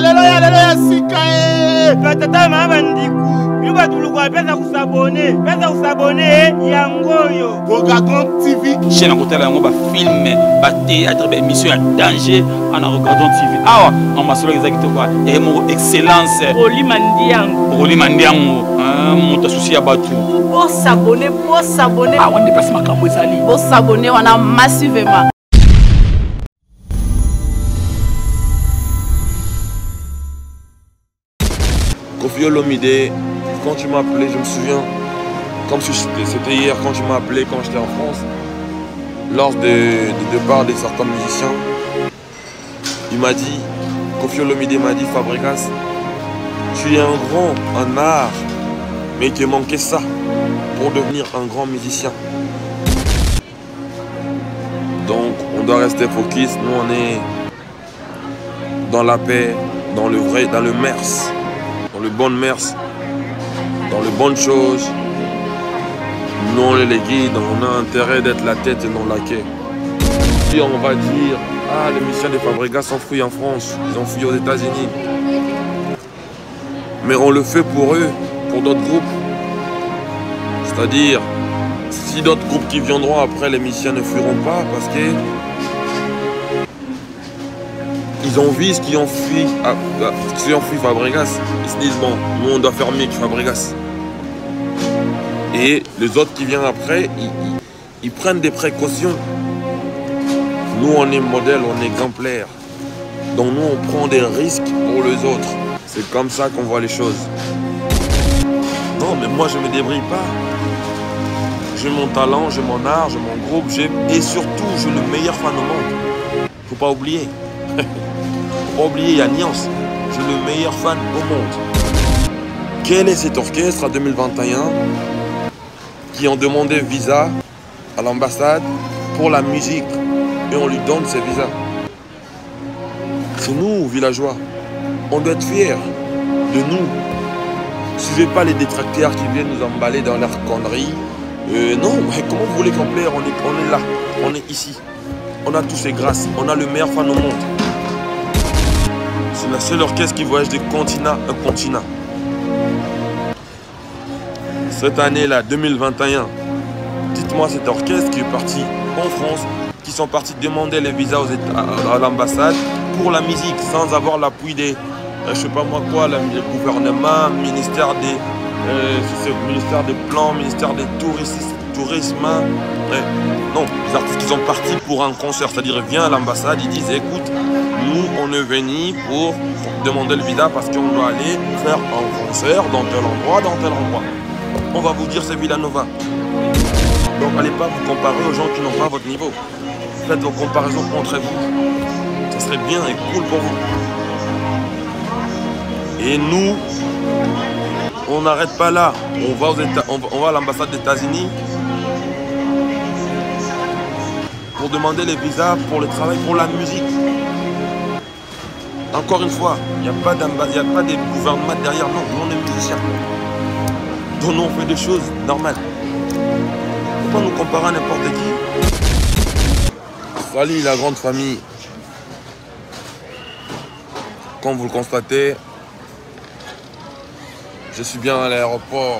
ya sika tata mama ndiku yuba tulukwa pesa kusabone yangoyo Bogagon TV chaîne à côté là on va filmer ba théâtre ba émission à danger en regardant TV ah on m'a solo exactement quoi et mon excellence Roli Mandiango mon souci à batu pour s'abonner ah on déplace ma cambo ezali pour s'abonner on a massivement. Koffi Olomide, quand tu m'as appelé, je me souviens, comme si c'était hier quand tu m'as appelé quand j'étais en France, lors du départ de certains musiciens, il m'a dit, Koffi Olomide m'a dit, Fabregas, tu es un grand en art, mais il te manquait ça pour devenir un grand musicien. Donc on doit rester focus, nous on est dans la paix, dans le vrai, dans le mers. Dans le bon mers, dans les bonnes choses. Nous on est les guides, on a intérêt d'être la tête et non la quai. Puis on va dire, ah les musiciens de Fabregas sont fouillés en France, ils ont fouillé aux États-Unis. Mais on le fait pour eux, pour d'autres groupes. C'est-à-dire, si d'autres groupes qui viendront après, les musiciens ne fuiront pas parce que ils ont vu ce qu'ils ont fui Fabregas. Ils se disent, bon, nous on doit faire mieux que Fabregas. Et les autres qui viennent après, ils prennent des précautions. Nous on est modèle, on est exemplaire. Donc nous on prend des risques pour les autres. C'est comme ça qu'on voit les choses. Non mais moi je ne me débrouille pas. J'ai mon talent, j'ai mon art, j'ai mon groupe, et surtout j'ai le meilleur fan au monde. Faut pas oublier. Faut pas oublier, il y a Nuance. Je suis le meilleur fan au monde. Quel est cet orchestre en 2021 qui ont demandé visa à l'ambassade pour la musique et on lui donne ces visas? C'est nous, villageois. On doit être fiers de nous. Suivez pas les détracteurs qui viennent nous emballer dans leurs conneries. Non, mais comment vous voulez qu'on plaire? On est là, on est ici. On a tous ces grâces, on a le meilleur fan au monde. C'est la seule orchestre qui voyage de continent à continent. Cette année-là, 2021, dites-moi cet orchestre qui est parti en France, qui sont partis demander les visas à l'ambassade pour la musique sans avoir l'appui des, je sais pas moi quoi, le gouvernement, ministère des plans, ministère des tourisme. Non, les artistes qui sont partis pour un concert, c'est-à-dire ils viennent à l'ambassade, ils disent écoute, nous on est venus pour demander le visa parce qu'on doit aller faire un concert dans tel endroit. On va vous dire c'est Villanova. Donc allez pas vous comparer aux gens qui n'ont pas votre niveau. Faites vos comparaisons entre vous. Ça serait bien et cool pour vous. Et nous, on n'arrête pas là. On va à l'ambassade des États-Unis pour demander les visas pour le travail, pour la musique. Encore une fois, il n'y a pas de gouvernement derrière nous. Nous, on est musiciens. Donc nous, on fait des choses normales. Il ne faut pas nous comparer à n'importe qui. Salut la grande famille. Comme vous le constatez, je suis bien à l'aéroport.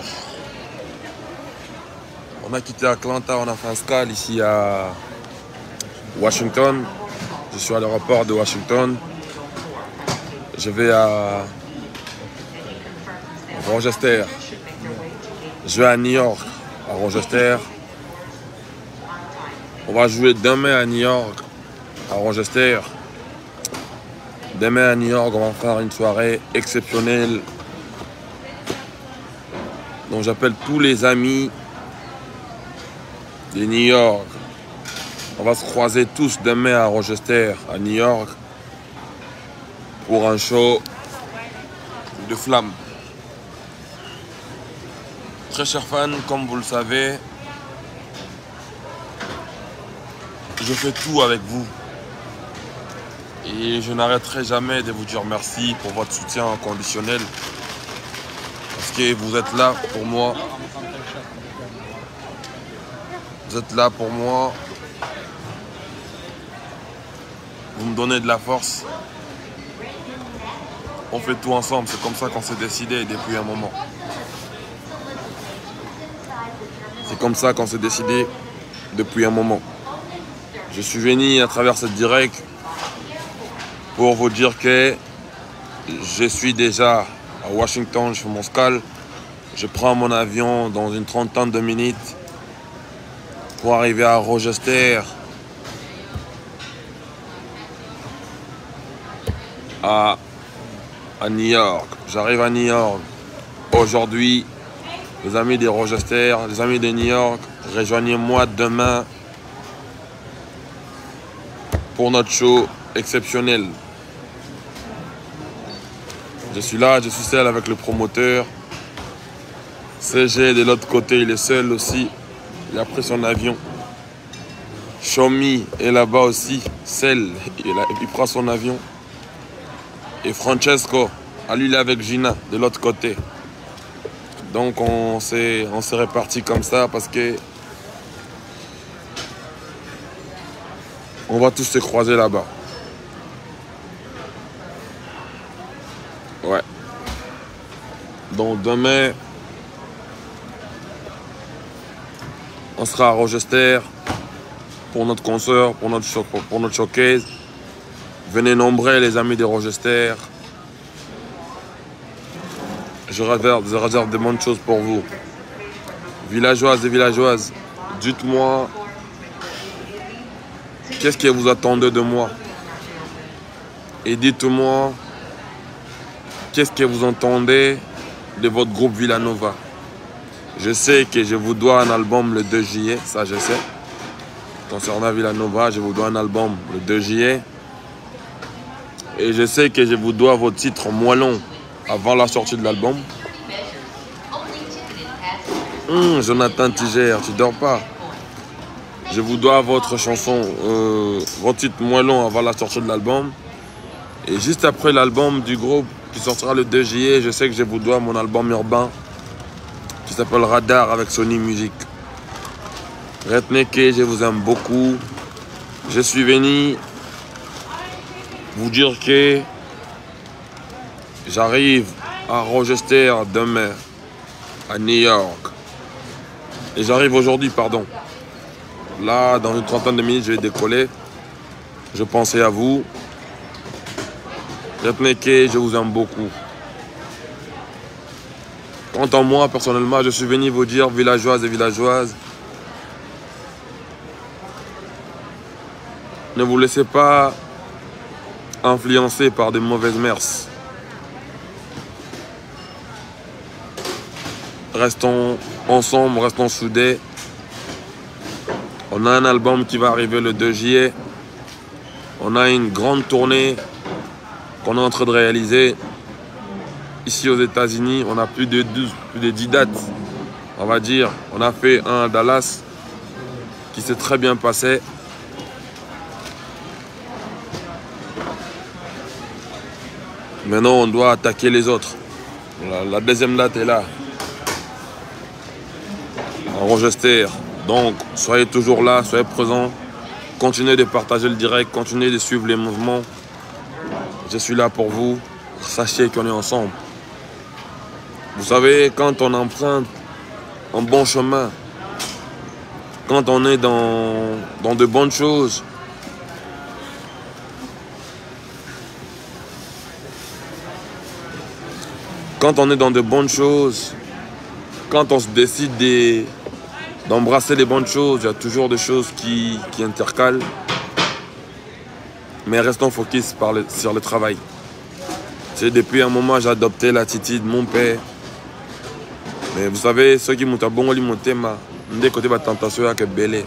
On a quitté Atlanta, on a fait un escale ici à Washington. Je suis à l'aéroport de Washington. Je vais à Rochester. Je vais à New York, à Rochester. On va jouer demain à New York, à Rochester. Demain à New York, on va faire une soirée exceptionnelle. Donc j'appelle tous les amis de New York. On va se croiser tous demain à Rochester, à New York, pour un show de flammes. Très chers fans, comme vous le savez, je fais tout avec vous. Et je n'arrêterai jamais de vous dire merci pour votre soutien inconditionnel. Parce que vous êtes là pour moi. Vous êtes là pour moi. Vous me donnez de la force. on fait tout ensemble. C'est comme ça qu'on s'est décidé depuis un moment. C'est comme ça qu'on s'est décidé depuis un moment. Je suis venu à travers cette direct pour vous dire que je suis déjà à Washington, je fais mon escale. Je prends mon avion dans une trentaine de minutes pour arriver à Rochester, à New York. J'arrive à New York aujourd'hui. Les amis de Rochester, les amis de New York, rejoignez-moi demain pour notre show exceptionnel. Je suis là, je suis seul avec le promoteur. CG de l'autre côté, il est seul aussi. Il a pris son avion. Shomi est là-bas aussi, seul. Il prend son avion. Et Francesco, lui, il est avec Gina de l'autre côté. Donc on s'est répartis comme ça parce que on va tous se croiser là-bas. Ouais. Donc demain, on sera à Rochester pour notre concert, pour notre showcase. Venez nombreux les amis de Rochester. Je réserve de bonnes choses pour vous. Villageoises et villageoises, dites-moi qu'est-ce que vous attendez de moi. Et dites-moi qu'est-ce que vous entendez de votre groupe Villanova. Je sais que je vous dois un album le 2 juillet, ça je sais. Concernant Villanova, je vous dois un album le 2 juillet. Et je sais que je vous dois vos titres moellons avant la sortie de l'album. Jonathan Tiger, tu dors pas. Je vous dois votre chanson, vos titres moellons avant la sortie de l'album. Et juste après l'album du groupe qui sortira le 2 juillet, je sais que je vous dois mon album urbain qui s'appelle Radar avec Sony Music. Retenez que je vous aime beaucoup. Je suis venu vous dire que j'arrive à Rochester demain, à New York. Et j'arrive aujourd'hui, pardon. Là, dans une trentaine de minutes, je vais décoller. Je pensais à vous. Retenez que je vous aime beaucoup. Quant à moi, personnellement, je suis venu vous dire, villageoises et villageoises, ne vous laissez pas influencer par des mauvaises mœurs. Restons ensemble, restons soudés. On a un album qui va arriver le 2 juillet. On a une grande tournée qu'on est en train de réaliser. Ici aux États-Unis, on a plus de 10 dates, on va dire. On a fait un à Dallas qui s'est très bien passé. Maintenant, on doit attaquer les autres. La deuxième date est là, en Rochester. Donc, soyez toujours là, soyez présents. Continuez de partager le direct, continuez de suivre les mouvements. Je suis là pour vous. Sachez qu'on est ensemble. Vous savez, quand on emprunte un bon chemin, quand on est dans de bonnes choses, quand on est dans de bonnes choses, quand on se décide d'embrasser les bonnes choses, il y a toujours des choses qui intercalent. Mais restons focus sur le travail. Depuis un moment, j'ai adopté l'attitude de mon père. Mais vous savez, ceux qui m'ont abonné, mon thème, des côtés de la tentation, c'est belé.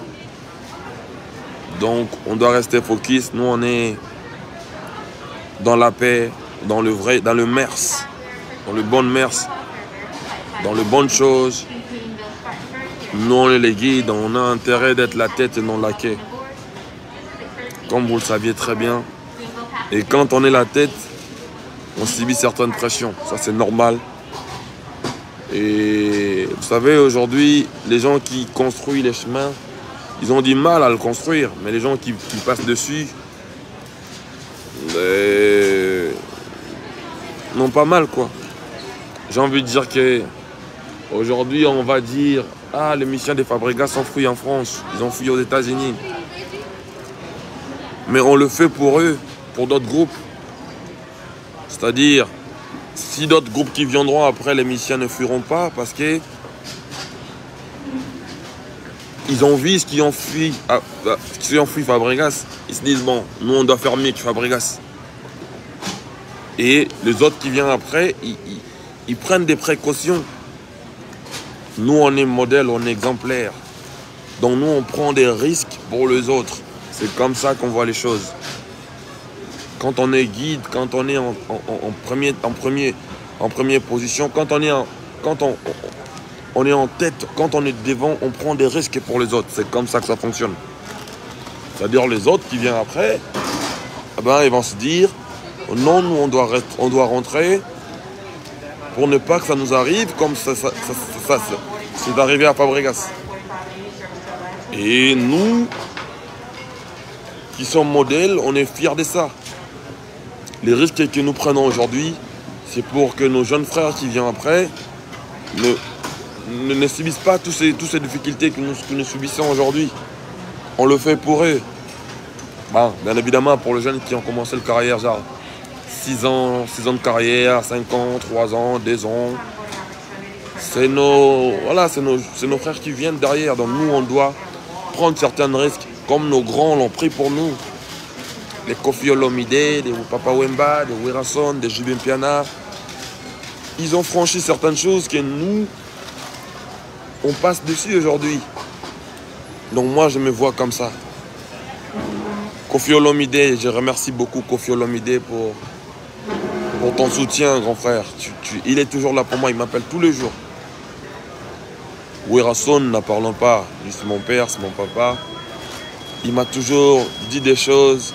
Donc, on doit rester focus. Nous, on est dans la paix, dans le vrai, dans le mers, dans le bon mers, dans les bonnes choses. Nous, on est les guides, on a intérêt d'être la tête et non la queue. Comme vous le saviez très bien. Et quand on est la tête, on subit certaines pressions. Ça, c'est normal. Et vous savez, aujourd'hui, les gens qui construisent les chemins, ils ont du mal à le construire. Mais les gens qui passent dessus, non pas mal quoi. J'ai envie de dire que aujourd'hui on va dire ah les musiciens des Fabregas sont fouillés en France, ils ont fouillé aux États-Unis. Mais on le fait pour eux, pour d'autres groupes. C'est-à-dire si d'autres groupes qui viendront après les musiciens ne fuiront pas parce que ils ont vu ce qu'ils ont fui Fabregas. Ils se disent bon, nous on doit faire mieux que Fabregas. Et les autres qui viennent après, ils prennent des précautions. Nous on est modèle, on est exemplaire. Donc nous on prend des risques pour les autres. C'est comme ça qu'on voit les choses. Quand on est guide, quand on est en première position, quand on est en tête, quand on est devant, on prend des risques pour les autres. C'est comme ça que ça fonctionne. C'est-à-dire les autres qui viennent après, eh ben, ils vont se dire, non, nous on doit rentrer pour ne pas que ça nous arrive comme ça c'est arrivé à Fabregas. Et nous, qui sommes modèles, on est fiers de ça. Les risques que nous prenons aujourd'hui, c'est pour que nos jeunes frères qui viennent après ne subissent pas toutes ces difficultés que nous subissons aujourd'hui. On le fait pour eux. Bon, bien évidemment, pour les jeunes qui ont commencé la carrière, genre 6 ans de carrière, 5 ans, 3 ans, 2 ans. C'est nos frères qui viennent derrière. Donc nous, on doit prendre certains risques, comme nos grands l'ont pris pour nous. Les Koffi Olomide, les Papa Wemba, les Werason, les Jubin Piana. Ils ont franchi certaines choses que nous, on passe dessus aujourd'hui. Donc moi, je me vois comme ça. Koffi Olomide, je remercie beaucoup Koffi Olomide pour ton soutien, grand frère. Il est toujours là pour moi, il m'appelle tous les jours. Werason, n'en parlons pas. C'est mon père, c'est mon papa. Il m'a toujours dit des choses.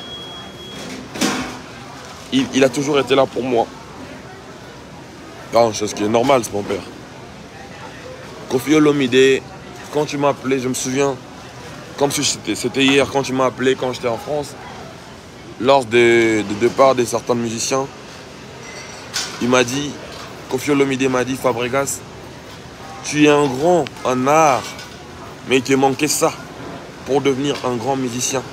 Il a toujours été là pour moi. Non, c'est ce qui est normal, c'est mon père. Koffi Olomide, quand tu m'as appelé, je me souviens, comme si c'était hier, quand tu m'as appelé, quand j'étais en France, lors du départ de certains musiciens, il m'a dit, Koffi Olomide m'a dit, Fabregas, tu es un grand en art, mais il te manquait ça pour devenir un grand musicien.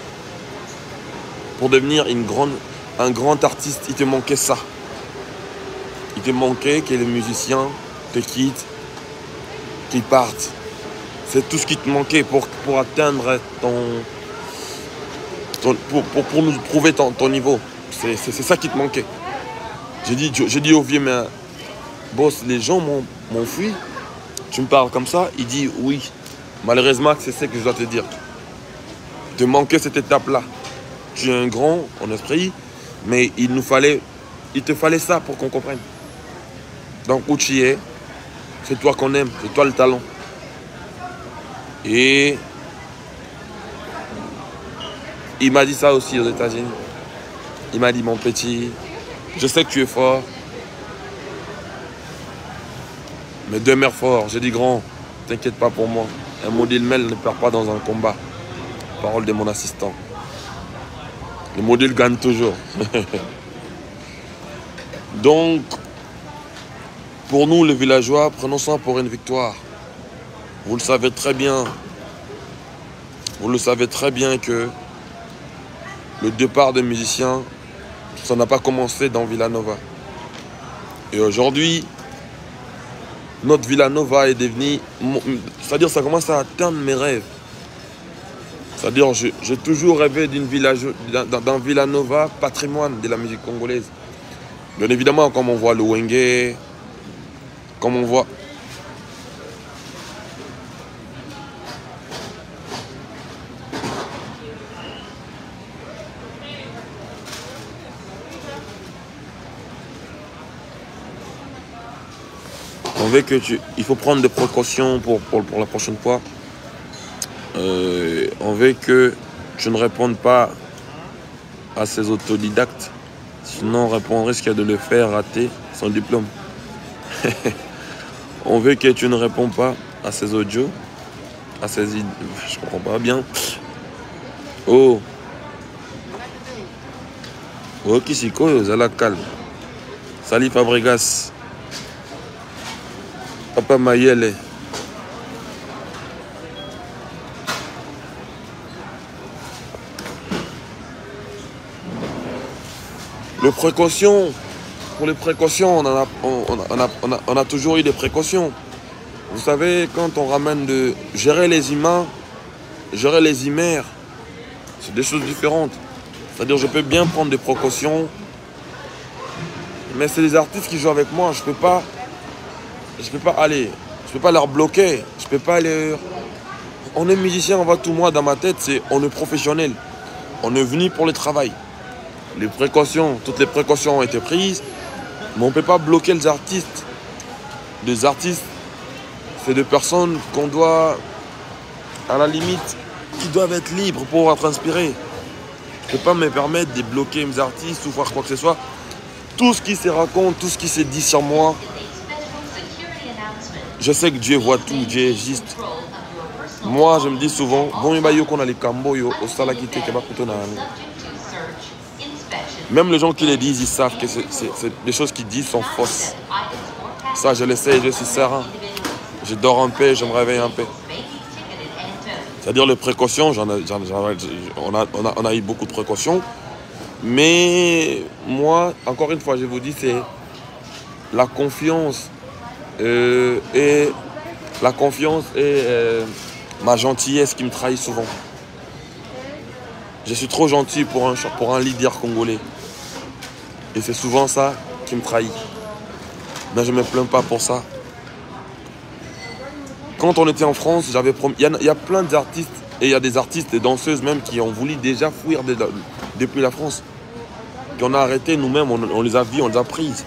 Pour devenir un grand artiste, il te manquait ça. Il te manquait que les musiciens te quittent, qu'ils partent. C'est tout ce qui te manquait pour atteindre pour nous prouver ton niveau. C'est ça qui te manquait. J'ai dit au vieux, mais boss, les gens m'ont fui. Tu me parles comme ça? Il dit oui. Malheureusement, c'est ce que je dois te dire. Il te manquait cette étape-là. Tu es un grand en esprit, mais il te fallait ça pour qu'on comprenne. Donc où tu es, c'est toi qu'on aime, c'est toi le talent. Et il m'a dit ça aussi aux États-Unis. Il m'a dit, mon petit, je sais que tu es fort, mais demeure fort. J'ai dit, grand, t'inquiète pas pour moi. Un modèle Mel ne perd pas dans un combat. Parole de mon assistant. Le modèle gagne toujours. Donc, pour nous, les villageois, prenons ça pour une victoire. Vous le savez très bien. Vous le savez très bien que le départ des musiciens, ça n'a pas commencé dans Villanova. Et aujourd'hui, notre Villanova est devenue... C'est-à-dire ça commence à atteindre mes rêves. C'est-à-dire j'ai toujours rêvé d'un Villanova patrimoine de la musique congolaise. Bien évidemment, comme on voit le Wenge, comme on voit... On veut que il faut prendre des précautions pour la prochaine fois. On veut que tu ne répondes pas à ces autodidactes. Sinon, on risque de le faire rater son diplôme. On veut que tu ne réponds pas à ces audios, à ces... Je comprends pas bien. Oh. Oh, Kisiko, ça la calme. Salut Fabregas. Papa Mayele. Les précautions, pour les précautions, on a toujours eu des précautions. Vous savez, quand on ramène de gérer les humains, gérer les hymères, c'est des choses différentes. C'est-à-dire, je peux bien prendre des précautions, mais c'est les artistes qui jouent avec moi. Je peux pas leur bloquer. Je peux pas leur... On est musicien, on va tout moi dans ma tête, on est professionnel. On est venu pour le travail. Les précautions, toutes les précautions ont été prises, mais on ne peut pas bloquer les artistes. Les artistes, c'est des personnes qu'on doit, à la limite, qui doivent être libres pour être inspirés. Je ne peux pas me permettre de bloquer mes artistes ou faire quoi que ce soit. Tout ce qui se raconte, tout ce qui se dit sur moi, je sais que Dieu voit tout, Dieu existe. Moi, je me dis souvent, bon, qu'on a les cambo, au salakité, qui va plutôt dans même les gens qui les disent, ils savent que les choses qu'ils disent sont fausses. Ça, je le sais, je suis serein. Je dors en paix, je me réveille en paix. C'est-à-dire les précautions, on a eu beaucoup de précautions. Mais moi, encore une fois, je vous dis, c'est la confiance et ma gentillesse qui me trahit souvent. Je suis trop gentil pour un leader congolais. Et c'est souvent ça qui me trahit. Mais je ne me plains pas pour ça. Quand on était en France, j'avais promis... Il y a plein d'artistes, et il y a des artistes et danseuses même qui ont voulu déjà fuir depuis la France. Puis on a arrêté nous-mêmes, on les a vus, on les a prises.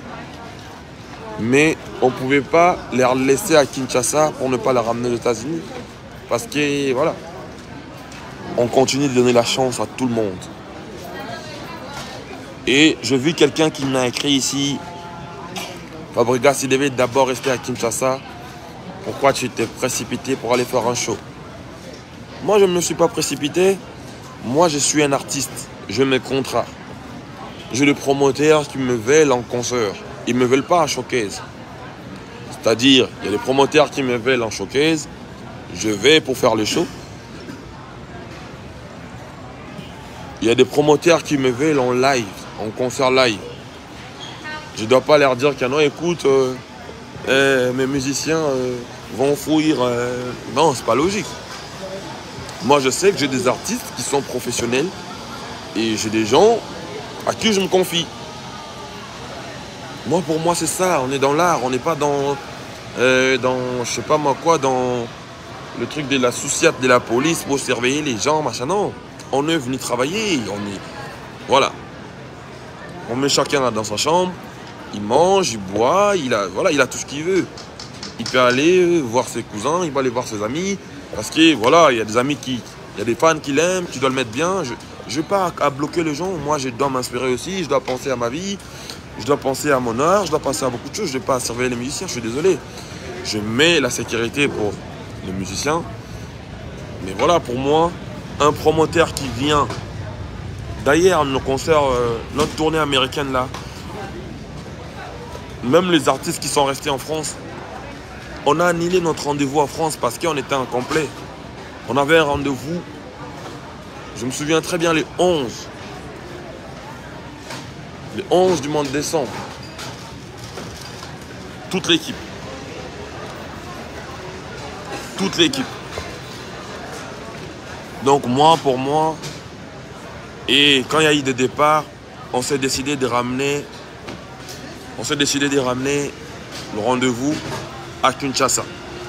Mais on ne pouvait pas les laisser à Kinshasa pour ne pas les ramener aux États-Unis. Parce que, voilà, on continue de donner la chance à tout le monde. Et je vis quelqu'un qui m'a écrit ici, Fabregas, il devait d'abord rester à Kinshasa. Pourquoi tu t'es précipité pour aller faire un show? Moi, je ne me suis pas précipité. Moi, je suis un artiste. J'ai mes contrats. J'ai des promoteurs qui me veulent en concert. Ils ne me veulent pas en showcase. C'est-à-dire, il y a des promoteurs qui me veulent en showcase. Je vais pour faire le show. Il y a des promoteurs qui me veulent en live, en concert live. Je ne dois pas leur dire que non, écoute, mes musiciens vont fuir. Non, c'est pas logique. Moi, je sais que j'ai des artistes qui sont professionnels et j'ai des gens à qui je me confie. Moi, pour moi, c'est ça. On est dans l'art. On n'est pas dans je sais pas moi quoi, dans le truc de la souciate de la police pour surveiller les gens, machin. Non. On est venu travailler. Voilà. On met chacun là dans sa chambre. Il mange, il boit, il a tout ce qu'il veut. Il peut aller voir ses cousins, il va aller voir ses amis. Parce que voilà, il y a des amis il y a des fans qui l'aiment, tu dois le mettre bien. Je n'ai pas à bloquer les gens. Moi, je dois m'inspirer aussi. Je dois penser à ma vie. Je dois penser à mon art. Je dois penser à beaucoup de choses. Je n'ai pas à surveiller les musiciens. Je suis désolé. Je mets la sécurité pour les musiciens. Mais voilà, pour moi, un promoteur qui vient. D'ailleurs, nos concerts, notre tournée américaine là, même les artistes qui sont restés en France, on a annulé notre rendez-vous en France parce qu'on était incomplet. On avait un rendez-vous, je me souviens très bien, les 11 du mois de décembre. Toute l'équipe. Donc moi, pour moi, et quand il y a eu des départs, on s'est décidé de ramener le rendez-vous à Kinshasa.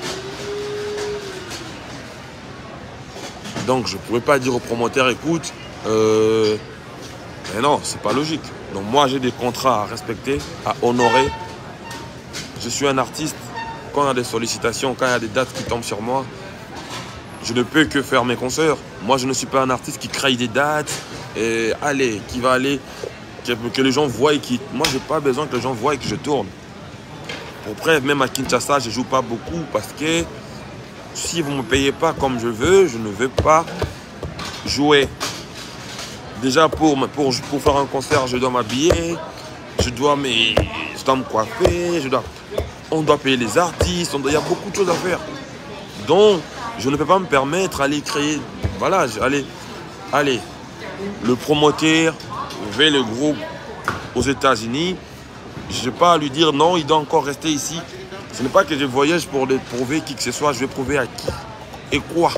Donc je ne pouvais pas dire au promoteur, écoute, mais non, c'est pas logique. Donc moi j'ai des contrats à respecter, à honorer. Je suis un artiste. Quand il y a des sollicitations, quand il y a des dates qui tombent sur moi, je ne peux que faire mes concerts. Moi je ne suis pas un artiste qui crée des dates, et qui va aller, que les gens voient. Moi j'ai pas besoin que les gens voient que je tourne. Pour preuve, même à Kinshasa, je ne joue pas beaucoup parce que si vous ne me payez pas comme je veux, je ne veux pas jouer. Déjà, pour faire un concert, je dois m'habiller, je dois me coiffer, on doit payer les artistes, il y a beaucoup de choses à faire. Donc, je ne peux pas me permettre d'aller créer, voilà, allez, le promoteur vers le groupe aux États-Unis, je n'ai pas à lui dire non, il doit encore rester ici. Ce n'est pas que je voyage pour prouver qui que ce soit, je vais prouver à qui et quoi.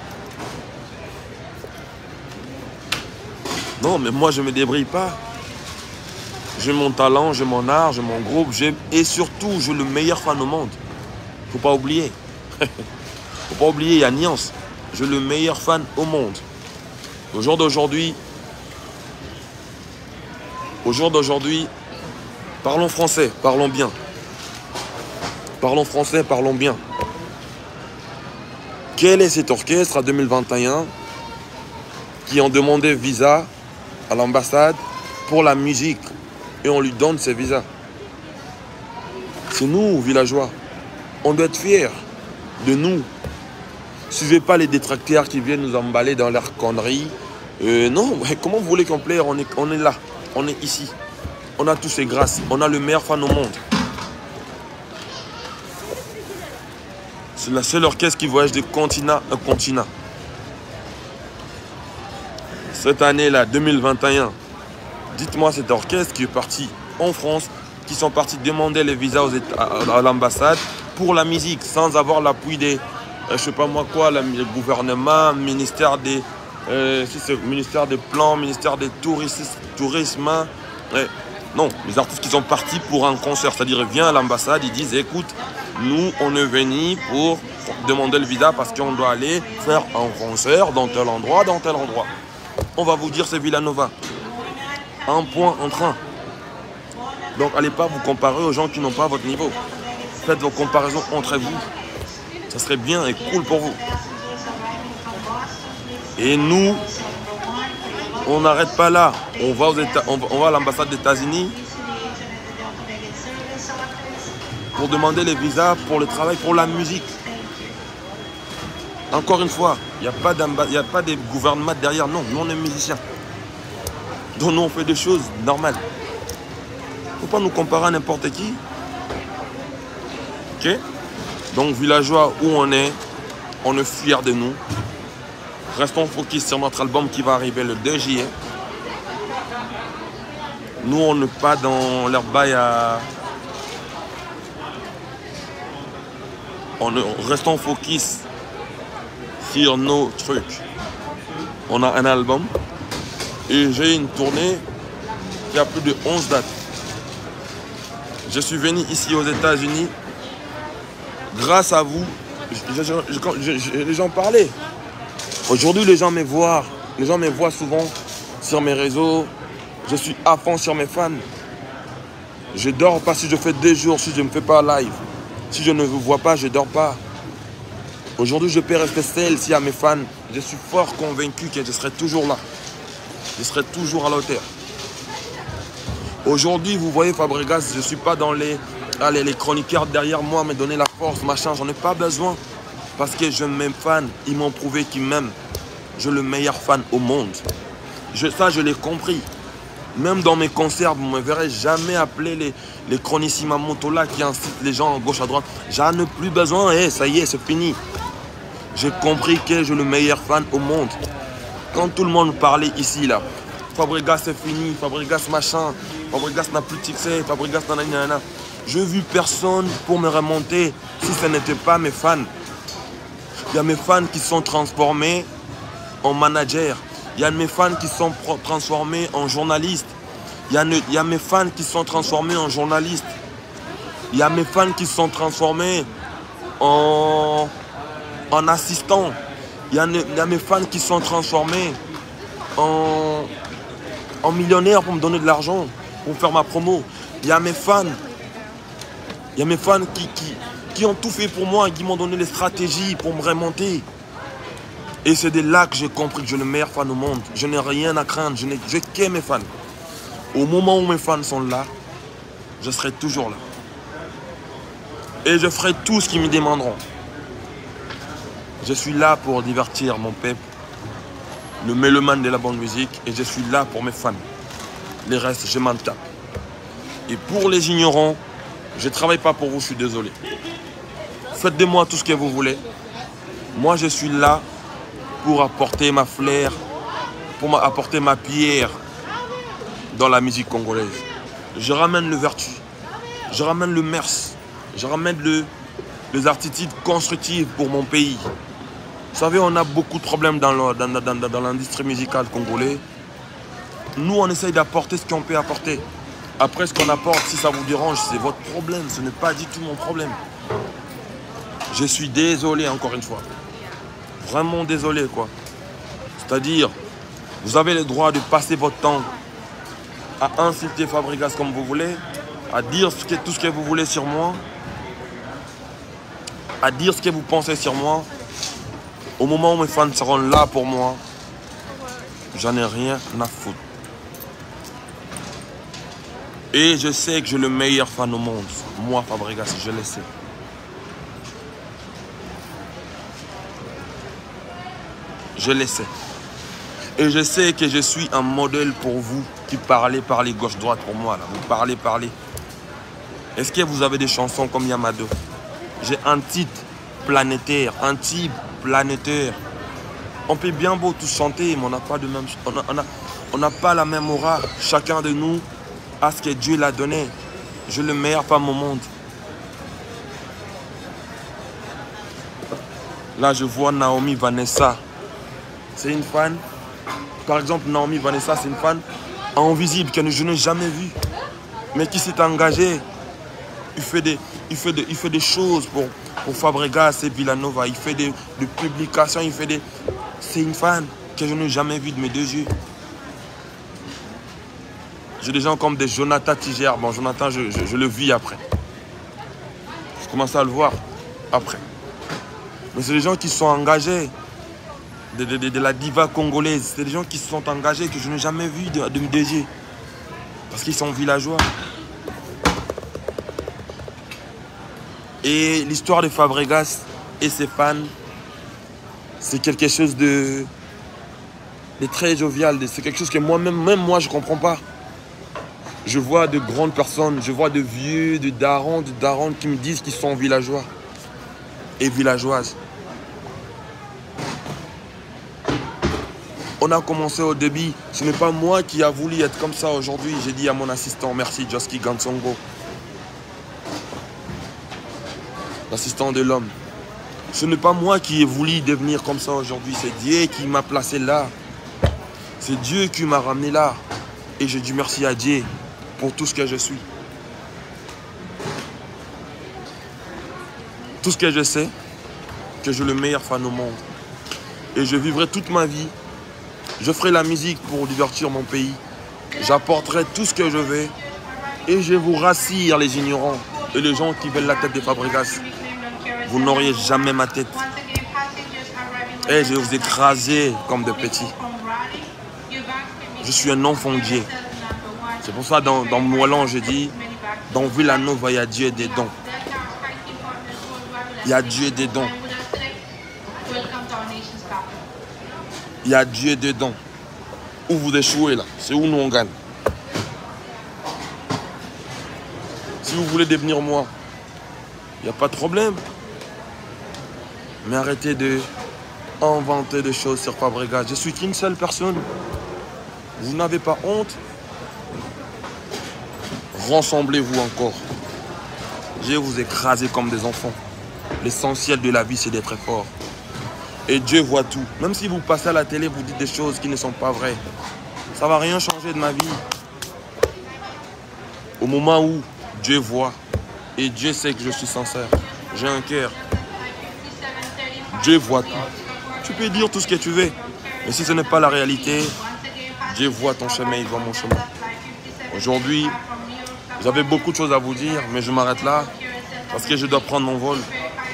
Non, mais moi, je ne me débrouille pas. J'ai mon talent, j'ai mon art, j'ai mon groupe, et surtout, j'ai le meilleur fan au monde. Faut pas oublier. Faut pas oublier, il y a nuance. J'ai le meilleur fan au monde. Au jour d'aujourd'hui, parlons français, parlons bien. Parlons français, parlons bien. Quel est cet orchestre à 2021 qui ont demandé visa à l'ambassade pour la musique et on lui donne ses visas? C'est nous, villageois. On doit être fiers de nous. Suivez pas les détracteurs qui viennent nous emballer dans leurs conneries. Non, comment vous voulez qu'on plaire? On est là, on est ici. On a tous ces grâces, on a le meilleur fan au monde. C'est la seule orchestre qui voyage de continent à continent. Cette année-là, 2021, dites-moi cet orchestre qui est parti en France, qui sont partis demander les visas à l'ambassade pour la musique, sans avoir l'appui des, je sais pas moi quoi, le gouvernement, ministère des, si c'est ministère des plans, ministère des tourisme. Non, les artistes qui sont partis pour un concert, c'est-à-dire ils viennent à l'ambassade, ils disent écoute, nous on est venus pour demander le visa parce qu'on doit aller faire un concert dans tel endroit, dans tel endroit. On va vous dire c'est Villanova. Un point en train. Donc allez pas vous comparer aux gens qui n'ont pas votre niveau. Faites vos comparaisons entre vous. Ça serait bien et cool pour vous. Et nous, on n'arrête pas là. On va à l'ambassade des États-Unis pour demander les visas pour le travail, pour la musique. Encore une fois, il n'y a pas de gouvernement derrière. Non, nous on est musiciens. Donc nous on fait des choses normales. Il ne faut pas nous comparer à n'importe qui. Ok? Donc villageois, où on est fiers de nous. Restons focus sur notre album qui va arriver le 2 juillet. Nous, on n'est pas dans leur bail à... Restons focus sur nos trucs. On a un album et j'ai une tournée qui a plus de 11 dates. Je suis venu ici aux États-Unis grâce à vous. Les gens parlaient. Aujourd'hui, les gens me voient souvent sur mes réseaux. Je suis à fond sur mes fans. Je dors pas si je fais 2 jours, si je ne fais pas live. Si je ne vous vois pas, je dors pas. Aujourd'hui, je peux rester seul s'il y a mes fans. Je suis fort convaincu que je serai toujours là. Je serai toujours à la hauteur. Aujourd'hui, vous voyez Fabregas, je ne suis pas dans les chroniqueurs derrière moi, me donner la force, machin. J'en ai pas besoin. Parce que je m'aime fan, ils m'ont prouvé qu'ils m'aiment. Je suis le meilleur fan au monde. Ça, je l'ai compris. Même dans mes concerts, vous ne me verrez jamais appeler les chronissimes moto-là qui incitent les gens à gauche, à droite. J'en ai plus besoin, ça y est, c'est fini. J'ai compris que je suis le meilleur fan au monde. Quand tout le monde parlait ici, là, Fabregas c'est fini, Fabregas machin, Fabregas n'a plus de succès, Fabregas nanana. Je n'ai vu personne pour me remonter si ce n'était pas mes fans. Il y a mes fans qui sont transformés en managers. Il y a mes fans qui sont transformés en journalistes. Il y a mes fans qui sont transformés en journalistes. Il y a mes fans qui sont transformés en assistants. Il y a mes fans qui sont transformés en millionnaires pour me donner de l'argent, pour faire ma promo. Il y a mes fans. Il y a mes fans qui ont tout fait pour moi et qui m'ont donné les stratégies pour me remonter. Et c'est de là que j'ai compris que je suis le meilleur fan au monde. Je n'ai rien à craindre, je qu'aime mes fans. Au moment où mes fans sont là, je serai toujours là. Et je ferai tout ce qu'ils me demanderont. Je suis là pour divertir mon peuple, le mélomane de la bonne musique, et je suis là pour mes fans. Les restes, je m'en tape. Et pour les ignorants, je ne travaille pas pour vous, je suis désolé. Faites de moi tout ce que vous voulez. Moi, je suis là pour apporter ma flair, pour apporter ma pierre dans la musique congolaise. Je ramène le vertu, je ramène le mers, je ramène les attitudes constructives pour mon pays. Vous savez, on a beaucoup de problèmes dans l'industrie musicale congolaise. Nous, on essaye d'apporter ce qu'on peut apporter. Après, ce qu'on apporte, si ça vous dérange, c'est votre problème. Ce n'est pas du tout mon problème. Je suis désolé, encore une fois. Vraiment désolé, quoi. C'est-à-dire, vous avez le droit de passer votre temps à insulter Fabregas comme vous voulez, à dire tout ce que vous voulez sur moi, à dire ce que vous pensez sur moi. Au moment où mes fans seront là pour moi, j'en ai rien à foutre. Et je sais que j'ai le meilleur fan au monde. Moi, Fabregas, je le sais. Je le sais. Et je sais que je suis un modèle pour vous qui parlez gauche-droite pour moi. Là. Vous parlez. Est-ce que vous avez des chansons comme Yamado? J'ai un titre planétaire, un type planétaire. On peut bien beau tous chanter, mais on n'a pas de même, on n'a pas la même aura. Chacun de nous a ce que Dieu l'a donné. J'ai le meilleur femme au monde. Là, je vois Naomi Vanessa. C'est une fan. Par exemple, Naomi Vanessa, c'est une fan invisible que je n'ai jamais vue. Mais qui s'est engagée. Il fait des choses pour Fabregas et Villanova. Il fait des publications. C'est une fan que je n'ai jamais vue de mes deux yeux. J'ai des gens comme des Jonathan Tiger. Bon, Jonathan, je le vis après. Je commence à le voir après. Mais c'est des gens qui sont engagés. De la diva congolaise. C'est des gens qui se sont engagés que je n'ai jamais vus de mes deux yeux. Parce qu'ils sont villageois. Et l'histoire de Fabregas et ses fans, c'est quelque chose de très jovial. C'est quelque chose que moi-même, moi, je ne comprends pas. Je vois de grandes personnes, je vois de vieux, de darons qui me disent qu'ils sont villageois et villageoises. On a commencé au début. Ce n'est pas moi qui a voulu être comme ça aujourd'hui. J'ai dit à mon assistant, merci Joski Gansongo. L'assistant de l'homme. Ce n'est pas moi qui ai voulu devenir comme ça aujourd'hui. C'est Dieu qui m'a placé là. C'est Dieu qui m'a ramené là. Et je dis merci à Dieu pour tout ce que je suis. Tout ce que je sais, que j'ai le meilleur fan au monde. Et je vivrai toute ma vie. Je ferai la musique pour divertir mon pays. J'apporterai tout ce que je vais. Et je vous rassure, les ignorants et les gens qui veulent la tête de Fabregas. Vous n'auriez jamais ma tête. Et je vais vous écraser comme des petits. Je suis un enfant de Dieu. C'est pour ça dans Moëlan, je dis, dans Villanova, il y a Dieu des dons. Il y a Dieu des dons. Il y a Dieu dedans. Où vous échouez là, c'est où nous on gagne. Si vous voulez devenir moi, il n'y a pas de problème. Mais arrêtez de inventer des choses sur Fabregas. Je suis qu'une seule personne. Vous n'avez pas honte. Rassemblez-vous encore. Je vais vous écraser comme des enfants. L'essentiel de la vie, c'est d'être fort. Et Dieu voit tout. Même si vous passez à la télé, vous dites des choses qui ne sont pas vraies. Ça ne va rien changer de ma vie. Au moment où Dieu voit, et Dieu sait que je suis sincère, j'ai un cœur. Dieu voit tout. Tu peux dire tout ce que tu veux. Mais si ce n'est pas la réalité, Dieu voit ton chemin, il voit mon chemin. Aujourd'hui, j'avais beaucoup de choses à vous dire, mais je m'arrête là. Parce que je dois prendre mon vol.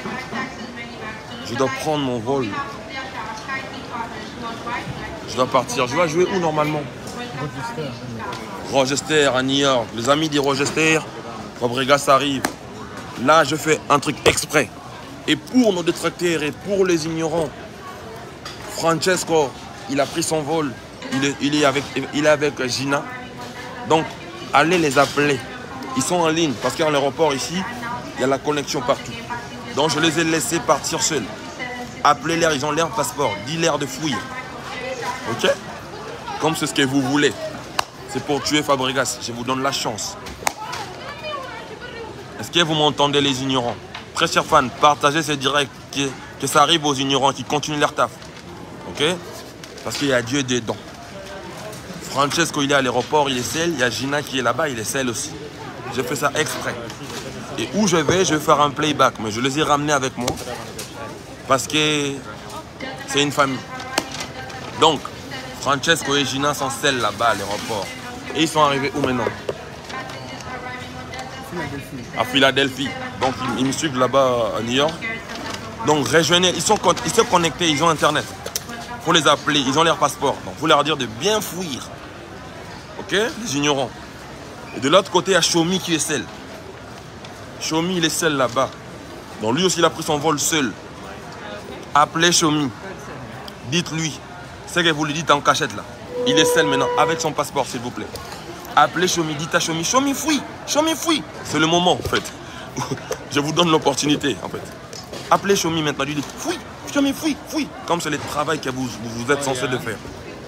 Je dois prendre mon vol. Je dois partir. Je vais jouer où normalement? Rochester à New York. Les amis de Rochester, Fabregas arrive. Là, je fais un truc exprès. Et pour nos détracteurs et pour les ignorants, Francesco, il a pris son vol. Il est avec Gina. Donc, allez les appeler. Ils sont en ligne parce qu'à l'aéroport ici, il y a la connexion partout. Donc je les ai laissés partir seuls. Appelez-les, ils ont leur passeport. Dis-leur de fuir. Ok? Comme c'est ce que vous voulez. C'est pour tuer Fabregas. Je vous donne la chance. Est-ce que vous m'entendez les ignorants? Très chers fans, partagez ces directs. Que ça arrive aux ignorants qui continuent leur taf. Ok? Parce qu'il y a Dieu dedans. Francesco, il est à l'aéroport, il est seul. Il y a Gina qui est là-bas, il est seul aussi. J'ai fait ça exprès. Et où je vais faire un playback. Mais je les ai ramenés avec moi. Parce que c'est une famille. Donc, Francesco et Gina sont seuls là-bas à l'aéroport. Et ils sont arrivés où maintenant? À Philadelphie. Donc, ils me suivent là-bas à New York. Donc, rejoignez. Ils sont connectés, ils ont Internet. Il faut les appeler, ils ont leur passeport. Donc, il faut leur dire de bien fuir. Ok? Les ignorants. Et de l'autre côté, il y a Shomi qui est seul. Shomi, il est seul là-bas. Donc, lui aussi, il a pris son vol seul. Appelez Shomi. Dites-lui. C'est que vous lui dites en cachette là. Il est seul maintenant, avec son passeport, s'il vous plaît. Appelez Shomi, dites à Shomi, Shomi, fuis. Shomi, fuis. C'est le moment, en fait. Je vous donne l'opportunité, en fait. Appelez Shomi maintenant, lui dites, fuis. Shomi, fuis, fuis. Comme c'est le travail que vous êtes censé de faire.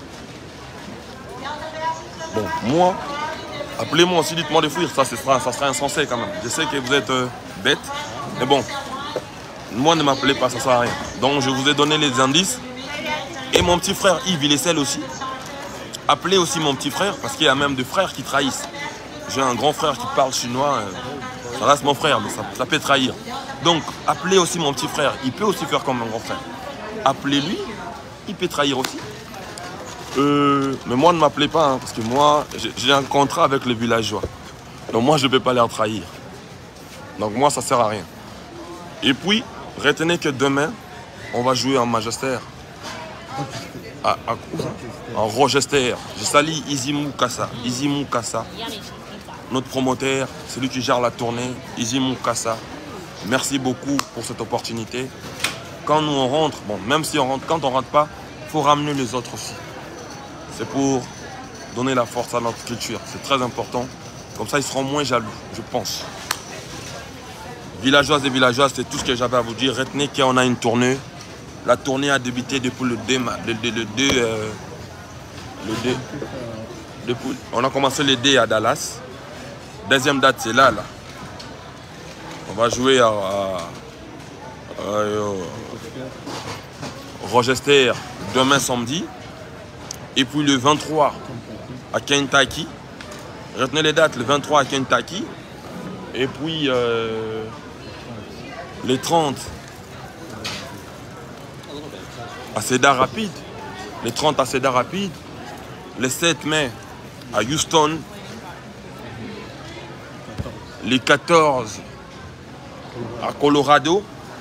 Bon, moi, appelez-moi aussi, dites-moi de fuir. Ça sera insensé quand même. Je sais que vous êtes bête. Mais bon, moi, ne m'appelez pas, ça ne sert à rien. Donc, je vous ai donné les indices. Et mon petit frère Yves, il est seul aussi. Appelez aussi mon petit frère, parce qu'il y a même des frères qui trahissent. J'ai un grand frère qui parle chinois. Ça reste mon frère, mais ça peut trahir. Donc, appelez aussi mon petit frère. Il peut aussi faire comme un grand frère. Appelez-lui, il peut trahir aussi. Mais moi, ne m'appelez pas, hein, parce que moi, j'ai un contrat avec les villageois. Donc moi, je ne peux pas leur trahir. Donc moi, ça ne sert à rien. Et puis, retenez que demain, on va jouer en Magistère. En Rochester. Je salue Izimu Kassa. Izimu Kassa. Notre promoteur, celui qui gère la tournée. Izimu Kassa. Merci beaucoup pour cette opportunité. Quand nous on rentre, bon, même si on rentre, quand on ne rentre pas, il faut ramener les autres aussi. C'est pour donner la force à notre culture. C'est très important. Comme ça, ils seront moins jaloux, je pense. Villageoises et villageois, c'est tout ce que j'avais à vous dire. Retenez qu'on a une tournée. La tournée a débuté depuis le 2 mars. On a commencé le 2 à Dallas. Deuxième date, c'est là. On va jouer à Rochester demain samedi. Et puis le 23 à Kentucky. Retenez les dates, le 23 à Kentucky. Et puis le 30 à Cedar Rapids. Le 30 à Cedar Rapids. Le 7 mai à Houston. Le 14 à Colorado.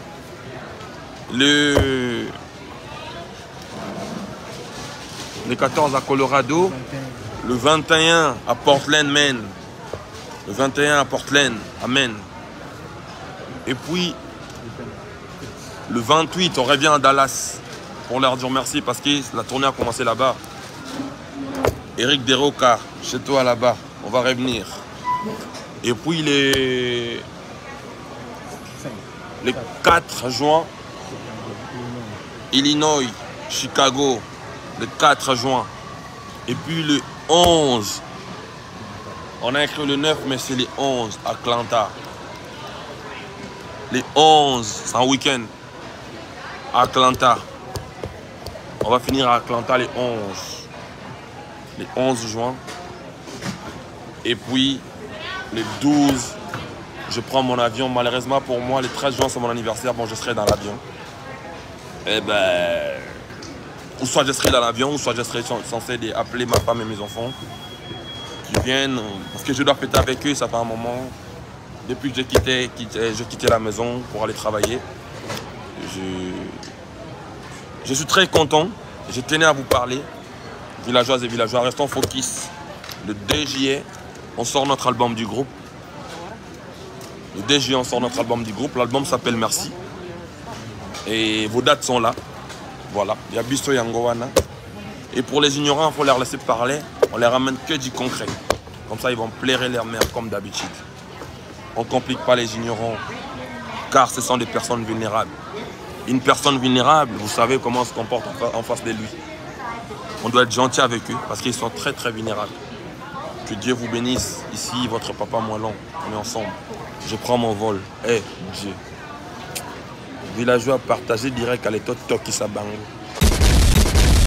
Le 14 à Colorado. Le 21 à Portland, Maine. Le 21 à Portland, à Maine. Et puis, le 28, on revient à Dallas pour leur dire merci parce que la tournée a commencé là-bas. Eric Deroca, chez toi là-bas, on va revenir. Et puis, le 4 juin, Illinois, Chicago, le 4 juin. Et puis le 11, on a écrit le 9, mais c'est le 11, Atlanta. Le 11, c'est un week-end, Atlanta. On va finir à Atlanta le 11. Le 11 juin. Et puis, le 12, je prends mon avion. Malheureusement pour moi, le 13 juin, c'est mon anniversaire. Bon, je serai dans l'avion. Eh ben, ou soit je serai dans l'avion, ou soit je serai censé appeler ma femme et mes enfants qui viennent. Parce que je dois fêter avec eux, ça fait un moment. Depuis que j'ai quitté la maison pour aller travailler. Je suis très content. Je tenais à vous parler. Villageoises et villageois, restons focus. Le 2 juillet, on sort notre album du groupe. Le 2 juillet, on sort notre album du groupe. L'album s'appelle Merci. Et vos dates sont là. Voilà. Il y a Bisto Yangowana. Et pour les ignorants, il faut leur laisser parler. On les ramène que du concret. Comme ça, ils vont plairer leur mère comme d'habitude. On ne complique pas les ignorants, car ce sont des personnes vulnérables. Une personne vulnérable, vous savez comment on se comporte en face de lui. On doit être gentil avec eux, parce qu'ils sont très très vulnérables. Que Dieu vous bénisse. Ici, votre papa Moellon, on est ensemble. Je prends mon vol. Dieu. Villageois partagé direct à l'état Toki Sabango.